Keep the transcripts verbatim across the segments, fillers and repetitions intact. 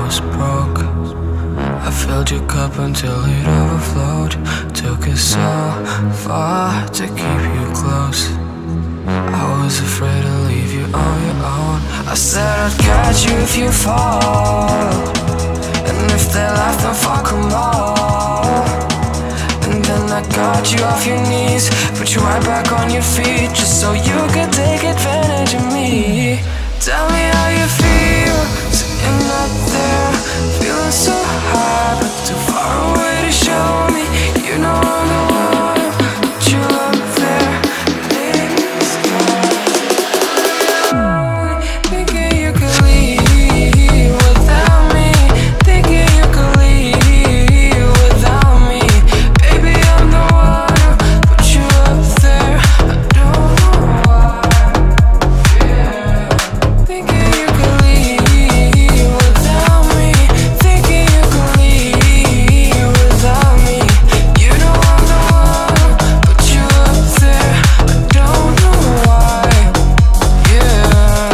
was broke. I filled your cup until it overflowed. Took us so far to keep you close. I was afraid to leave you on your own. I said I'd catch you if you fall, and if they laugh then fuck them all. And then I got you off your knees, put you right back on your feet, just so you could take advantage of me. Tell me how you feel, sitting up there, feeling so high, but too far away to show me. You know I'm the one, but you up there, in the sky. Thinking you could leave without me, thinking you could leave without me. Baby, I'm the one, put you up there, I don't know why. Yeah. Thinking you could leave without me, thinking you could leave without me. You know I'm the one, put you up there, I don't know why. Yeah.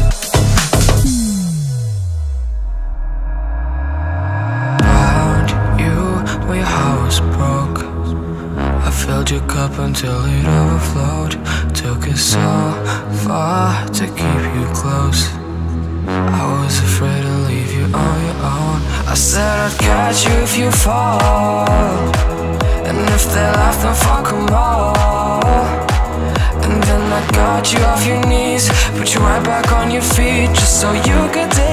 Found you when your heart was broke. I filled your cup until it overflowed. Took us so far to keep you close. I was afraid to leave you on your own. I said I'd catch you if you fall, and if they laugh then fuck them all. And then I got you off your knees, put you right back on your feet, just so you could take